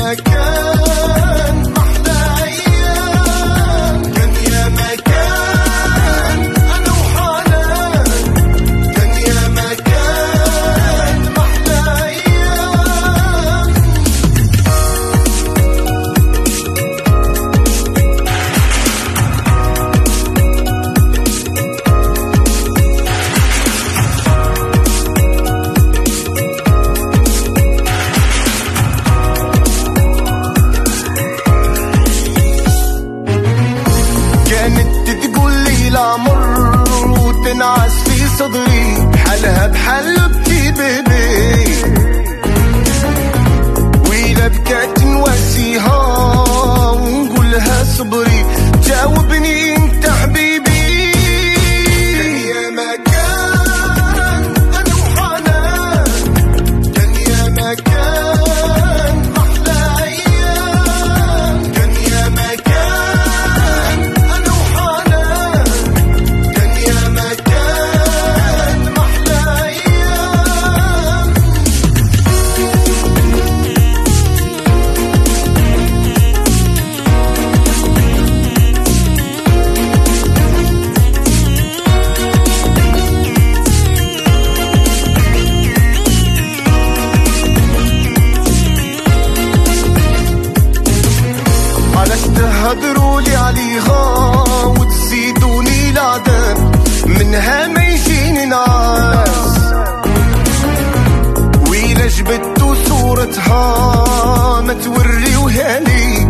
مكان محلى أيام، كان يا مكان أنا وحنان، كان يا مكان محلى أيام. كانت تقول لي لا مر وتنعس في صدري، بحالها بحلبتي بيبي، وإذا بكات نواسيها ونقولها صبري، جاوبني انت حبيبي. كان يا مكان أنا وحنان، كان يا مكان محلى أيام، كان يا مكان أنا وحنان، كان يا مكان محلى أيام. علاش تهضرولي عليها وتزيدوني العذاب، منها ما يجيني نعاس، وإلا جبدتو صورتها ما توريوها لي،